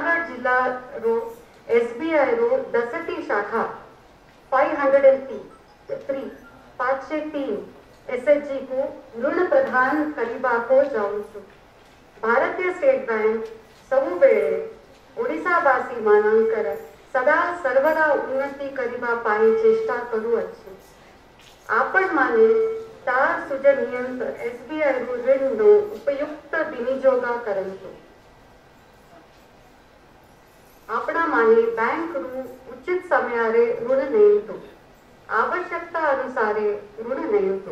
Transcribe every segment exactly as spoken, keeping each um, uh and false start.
रायगढ़ जिला रो एसबीआई रो दसटी शाखा five hundred three पाँचशे तीन एसएचजी को ऋण प्रदान करिबा को जाऊँ छू। भारतीय स्टेट बैंक सबु बेले ओडिशावासी मानकर सदा सर्वदा उन्नति करिबा पाई चेष्टा करू अछि। आपण माने तार सुजनियंत एसबीआई रो ऋण नो उपयुक्त विनियोगा करंतु। आपणा माने बैंक रू उचित समयारे ऋण नेयंतु, आवश्यकता अनुसारे ऋण नेयंतु।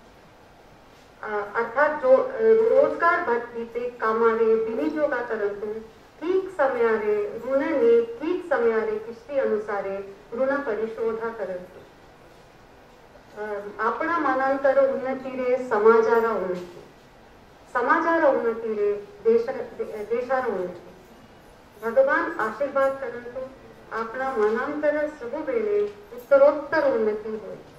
अर्थात जो रोजगार भत्ती कामारे विनियोगा करंतु, ठीक समयारे ऋण ने ठीक समयारे किस्ती अनुसारे ऋण परिशोधा करंतु। आपणा मानांतर उन्नति रे समाजार उन्नति, समाजार उन्नति रे देश देशार उन्नति। भगवान आशीर्वाद करंतु आपणा मानांतर सब बेले उत्तरोत्तर उन्नति होय।